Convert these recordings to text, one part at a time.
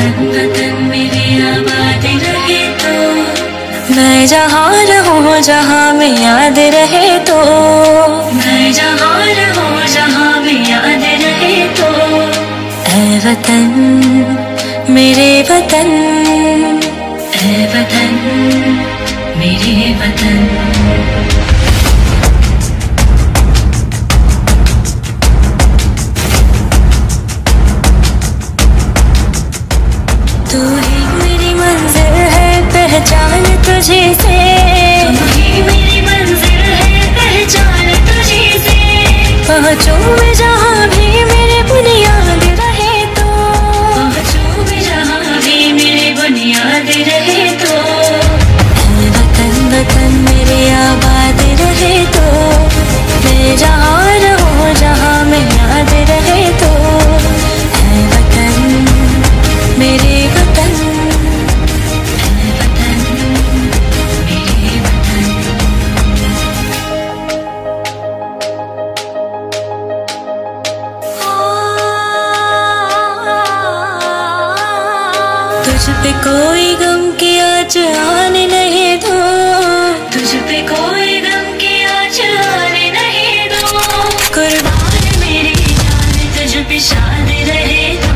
वतन मेरे आबाद रहे तो, मैं जहाँ रहूँ जहाँ में याद रहे तो, मैं जहाँ रहूँ जहाँ में याद रहे तो, ऐ वतन मेरे वतन, ऐ वतन मेरे वतन। तू ही मेरी मंजिल है पहचान तुझे से, तू ही मेरी मंजिल है पहचान तुझे से, पहुँचूं मैं जहाँ भी मेरे बुनियाद रहे तो, पहुँचूं मैं जहाँ भी मेरे बुनियाद रहे तो, ऐ वतन वतन मेरे आबाद रहे तो, मैं जहाँ रहूँ जहाँ में याद रहे तो, ऐ वतन मेरे वतन, ऐ वतन मेरे वतन। तुझ पे कोई गम की आज आने नहीं दो, तुझ पे कोई गम की आज आने नहीं दो, कुर्बान मेरी जान तुझ पे शाद रहे तो,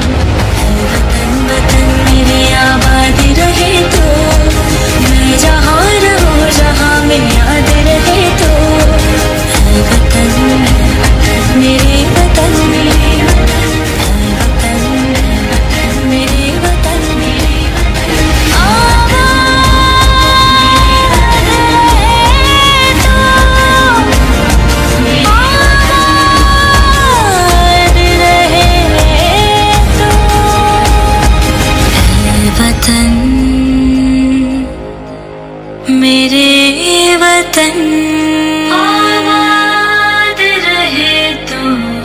वतन मेरे आबाद रहे तो, मैं जहाँ रहूँ जहाँ में याद रहे तो, ऐ वतन मेरे वतन, मेरे वतन, वतन मेरे वतन, मेरे वतन आबाद रहे तो, आबाद रहे तो, वतन मेरे वतन आबाद रहे तो।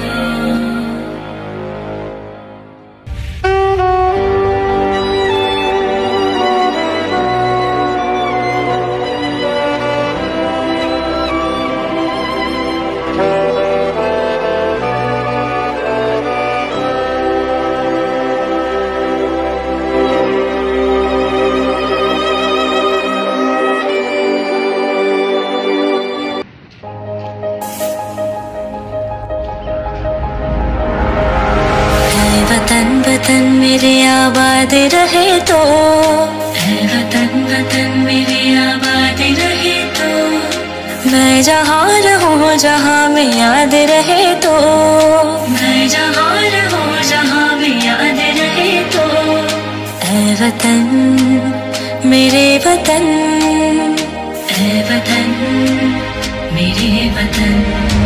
वतन वतन मेरे आबाद रहे तो, ऐ वतन वतन मेरे आबाद रहे तो, मैं जहाँ रहूँ जहाँ में याद रहे तो, मैं जहाँ रहूँ जहाँ में याद रहे तो, ऐ वतन मेरे वतन, ऐ वतन मेरे वतन।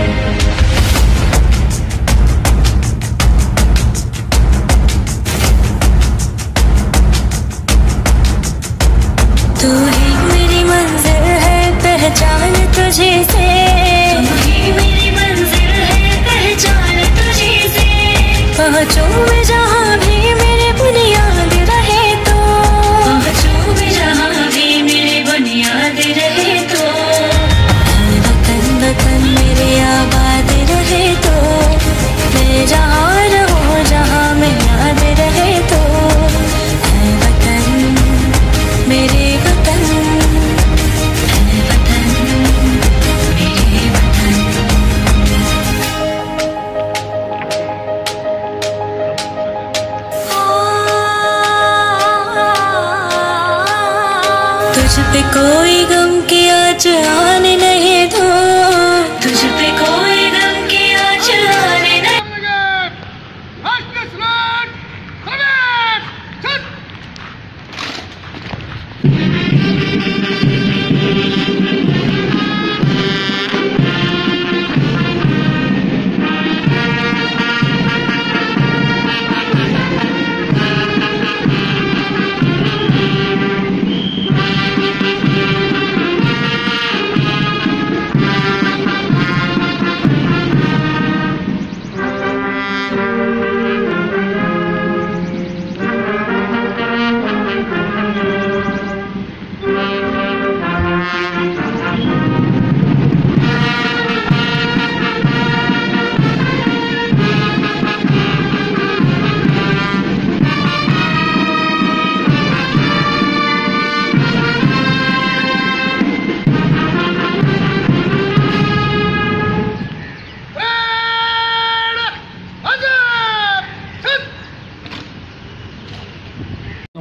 तू ही मेरी मंजिल है पहचान तुझे से, तू ही मेरी मंजिल है पहचान तुझे से, पहुँचूं मैं जहाँ भी मेरे बुनियाद रहे तो, पहुँचूं मैं जहाँ भी मेरे बुनियाद रहे तो, ऐ वतन वतन मेरे आबाद रहे तो, मैं जहाँ रहूँ जहाँ में याद रहे तो, ऐ वतन मेरे वतन, ऐ वतन मेरे वतन। तुझ पे कोई गम की आज आने नहीं दो, तुझ पे कोई गम की आज आने नहीं।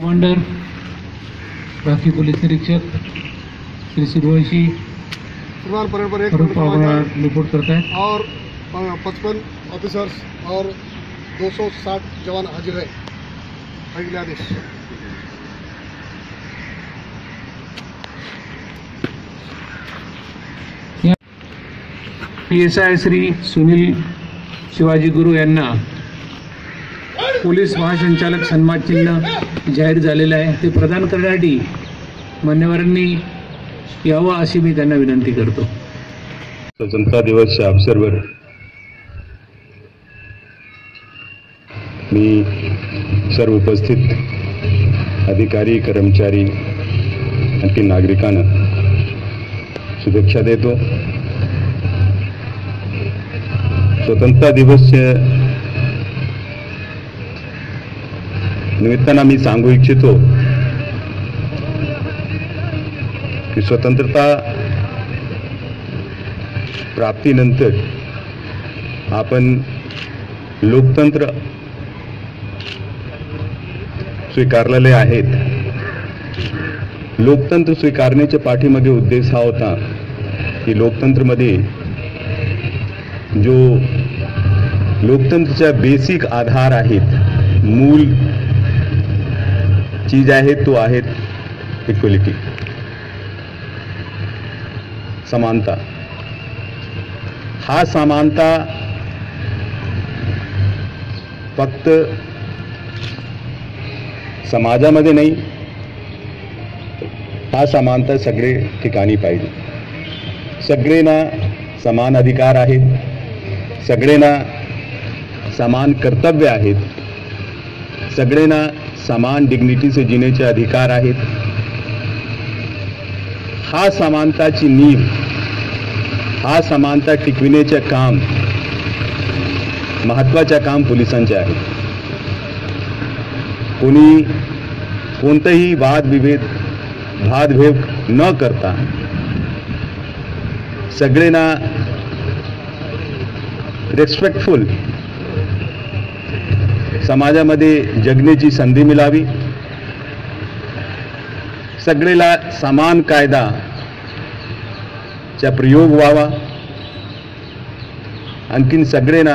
कमांडर बाकी पुलिस निरीक्षक श्री सूर्यवंशी फरूक पवार रिपोर्ट करता है और 55 ऑफिसर्स और 260 जवान हाजिर है। अगले आदेश। PSI श्री सुनील शिवाजी गुरु यांना पोलीस महासंचालक सन्मान चिन्ह जाहीर झालेलं आहे, ते प्रदान करण्यासाठी मान्यवरांनी यावं अशी मी त्यांना विनंती करतो। स्वतंत्रता दिवसच्या अवसरावर मी सर्व उपस्थित अधिकारी, कर्मचारी आणि नागरिकांना शुभेच्छा देतो। स्वतंत्रता दिवसच्या निमित्तानं मी सांगू इच्छितो की स्वतंत्रता प्राप्तीनंतर आपण लोकतंत्र स्वीकारलेले आहेत। लोकतंत्र स्वीकारण्याच्या पाठीमागे उद्देश हा होता की लोकतंत्रमध्ये जो लोकतंत्राचा बेसिक आधार आहेत, मूल चीज आहे तो आहेत इक्वलिटी, समानता। हा समानता फक्त समाजामध्ये नाही, हा समानता सगळे ठिकाणी पाहिजे। सगळ्यांना समान अधिकार आहेत, सगळ्यांना समान कर्तव्य आहेत, सगळ्यांना समान डिग्निटी से जीण्याचे अधिकार आहेत। हा समानताची नीव, हा समानता टिकविण्याचे काम महत्त्वाचे काम पोलिसांचे आहे। कोणी कोणतेही वादविभेद भादभेद न करता सगळ्यांना रिस्पेक्टफुल समाजामध्ये जगण्याची संधी मिळावी, सगळेला समान कायदाचा प्रयोग व्हावा, आणखीन सगळ्यांना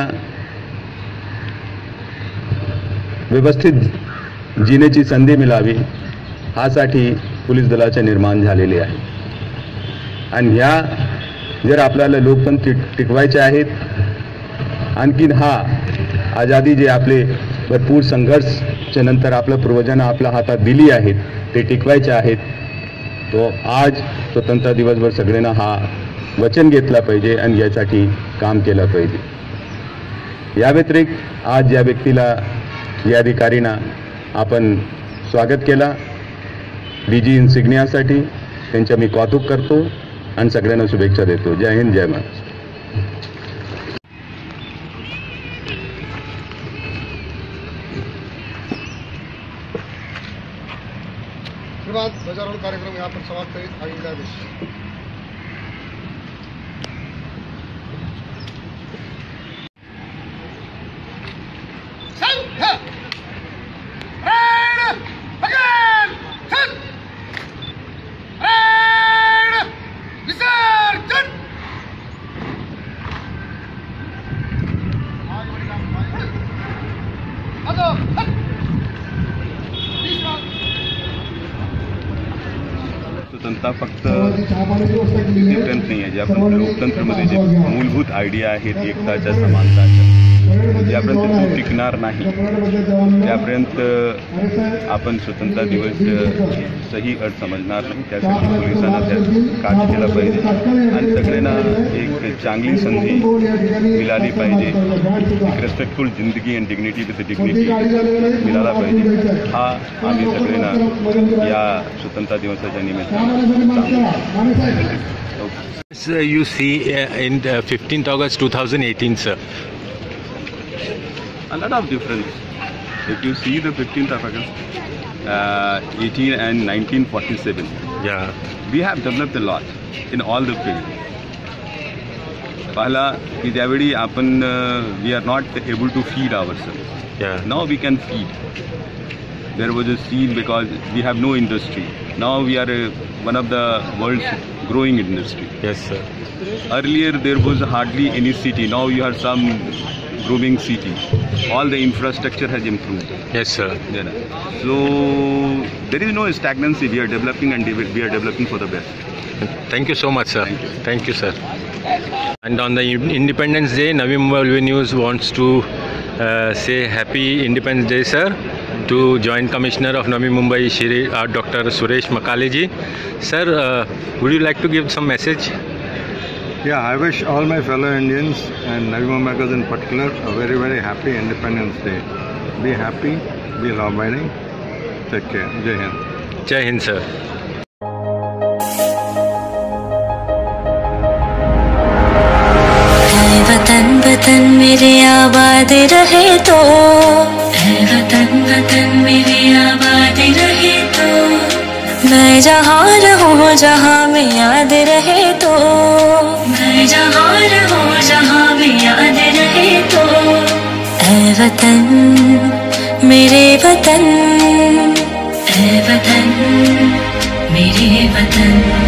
व्यवस्थित जीण्याची संधी मिळावी, हासाठी पोलीस दलाचे निर्माण झालेले आहे। आणि ह्या जर आपल्याला लोकतंत्र टिकवायचे आहेत, आणखीन हा आजादी जे आपले भरपूर संघर्षच्या नंतर आपल्या पूर्वजांना आपल्या हातात दिली आहेत ते टिकवायचे आहेत, तो आज स्वतंत्रता दिवसभर सगळ्यांना हा वचन घेतला पाहिजे आणि यासाठी काम केलं पाहिजे। या व्यतिरिक्त आज ज्या व्यक्तीला, या अधिकारींना आपण स्वागत केला DG इन्सिग्नियासाठी, त्यांच्या मी कौतुक करतो आणि सगळ्यांना शुभेच्छा देतो। जय हिंद, जय महाराष्ट्र। उसके बाद ध्वजारोहण कार्यक्रम यहाँ पर समाप्त करें। अगले आदेश। स्वतंत्रता फक्त डिफरन्स नाही आहे, जे आपण लोकतंत्रामध्ये जे मूलभूत आयडिया आहेत एकताच्या, समानताच्या, ज्यापर्यंत तो टिकणार नाही त्यापर्यंत आपण स्वतंत्रता दिवस सही अर्थ समजणार नाही। त्यासाठी पोलिसांना त्यात काट केला पाहिजे आणि सगळ्यांना एक चांगली संधी मिळाली पाहिजे, एक रिस्पेक्टफुल जिंदगी आणि डिग्निटी विथ डिग्निटी मिळाला पाहिजे। हा आम्ही सगळ्यांना या स्वतंत्रता दिवसाच्या निमित्तानं Sir, you see in 15th August 2018, sir. A lot of difference. If you see the 15th of August 18 and 1947, Yeah. we have developed a lot in all the field. Pahla ki त्यावेळी आपण we are not able to feed ourselves. Yeah. Now we can feed. there was a scene because we have no industry. Now we are one of the world's growing industry. Yes, sir. Earlier there was hardly any city. Now you have some growing city. All the infrastructure has improved. Yes, sir. So there is no stagnancy. We are developing and we are developing for the best. Thank you so much, sir. Thank you. Thank you, sir. And on the Independence Day, Navi Mumbai LV News wants to say Happy Independence Day, sir, to Joint Commissioner of Navi Mumbai, Shri Dr. Suresh Makaleji. Sir, would you like to give some message? Yeah, I wish all my fellow Indians and Navi Mumbaikars in particular a very, very happy Independence Day. Be happy, be law-abiding. Take care. Jai Hind. Jai Hind, sir. वतन वतन मेरे आबाद रहे तो, वतन वतन मेरे आबाद रहे तो, मैं जहाँ रहूँ जहाँ में याद रहे तो, मैं जहाँ रहूँ जहाँ में याद रहे तो, ऐ वतन मेरे वतन, ऐ वतन मेरे वतन।